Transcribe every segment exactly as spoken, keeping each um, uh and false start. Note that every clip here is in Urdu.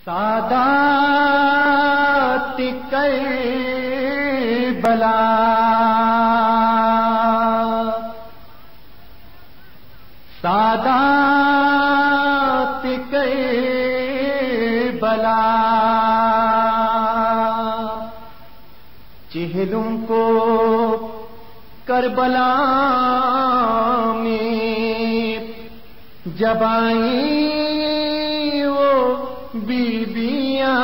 سادات کربلا سادات کربلا چہلوں کو کربلا میں جب آئیں وہ بیبیاں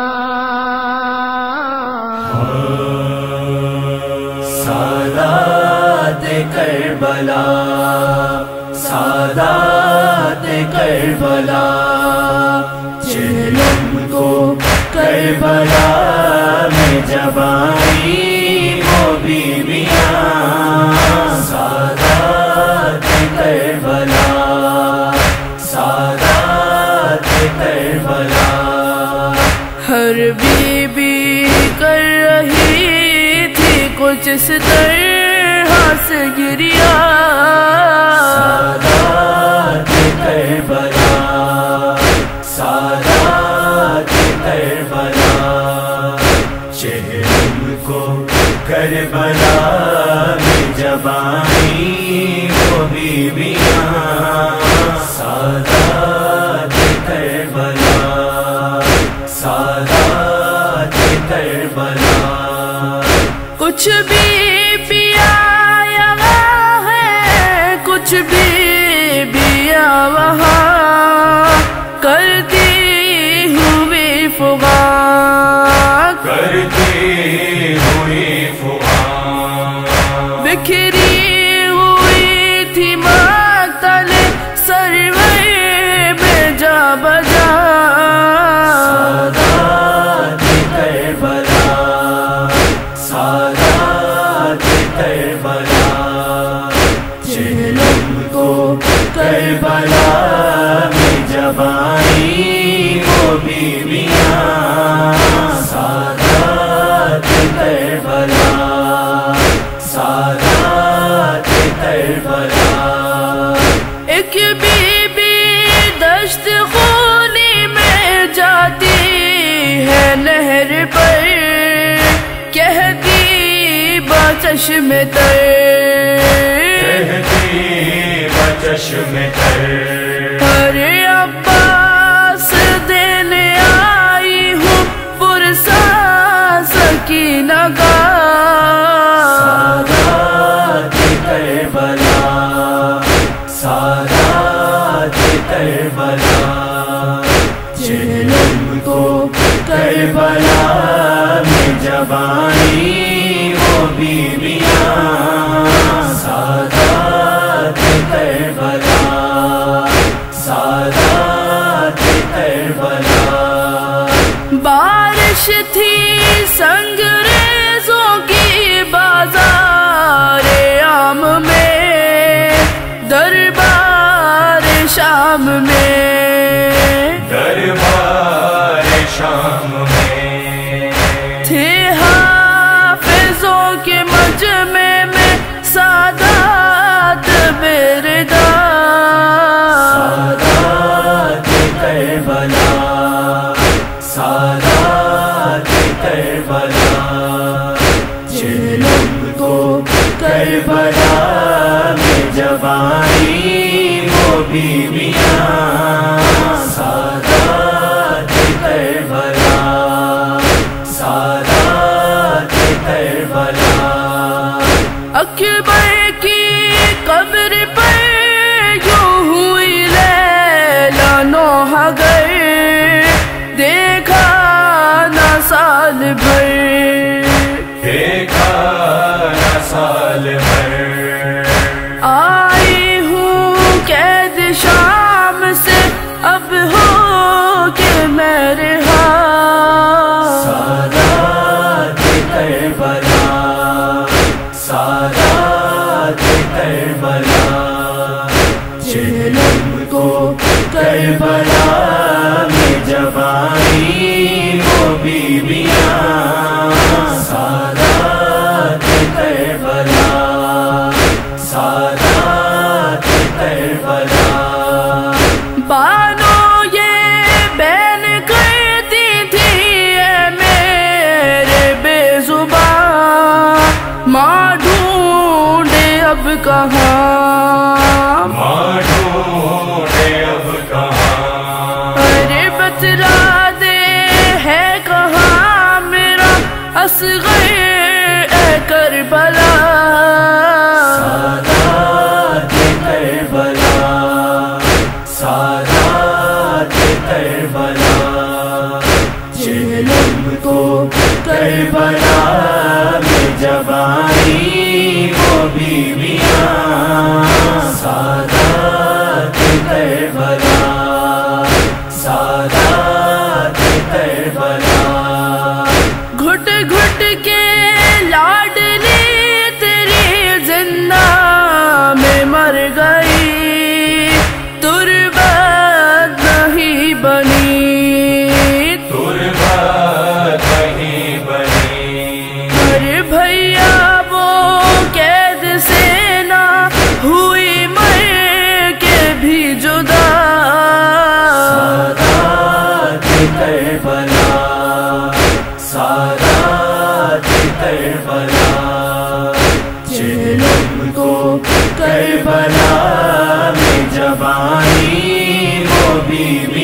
سادات کربلا سادات کربلا چہلم کو کربلا میں جب آئیں وہ بیبیاں سادات کربلا سادات کربلا ہر بی بی کر رہی تھی کچھ اس طرح سے گریا سادات کربلا سادات کربلا چہلم کو کربلا میں جب آئیں وہ بیبیاں سادات کربلا سادات کربلا کچھ بھی پیا وہاں ہے کچھ بھی پیا وہاں کرتی ہوئی فغاں کرتی ہوئی فغاں بکھری ہوئی تھی ماتل سرور میں جا بجا سادات کربلا سادات کربلا چہلم کو کربلا میں جب آئیں وہ بیبیاں سادات کربلا سادات کربلا ایک بی بی دشت خونی میں جاتی ہے نہر پر کہتی بچشم تر کہتی بچشم تر ارے عباس دینے آئی ہوں پرسا سکینہ کا سادات کربلا سادات کربلا چہلم کو کربلا میں جب آئیں وہ بیبیاں سادات کربلا سادات کربلا بارش تھی سنگریزوں کی بازار عام میں دربار شام میں دربار شام میں تھے حافظوں کے مجمع میں سادات بردا سادات کربلا سادات کربلا چہلم کو کربلا میں جب آئیں وہ بیبیاں سادات کربلا سادات کربلا اکبر کی قبر پر یوں ہوئی لیلا نوحہ گئے دیکھا نہ سال بھر دیکھا نہ سال بھر آئی ہوں قید شام سے اب ہو کہ میں رہا سادات کربلا سادات کربلا چہلم کو کربلا میں جب آئیں وہ بیبیاں بتلا دے ہے کہاں میرا اصغر اے کربلا سادات کربلا سادات کربلا چہلم کو کربلا میں جب آئی وہ بیویاں سادات کربلا سادات کربلا گھٹ گھٹ کے لاڈلی تیری زندہ میں مر گئی تربت نہیں بنی تربت نہیں بنی ارے بھیا وہ قید سے نہ ہوئی مر کے بھی جدا سادات کربلا سادات کربلا چہلم کو کربلا میں جب آئی وہ بیوی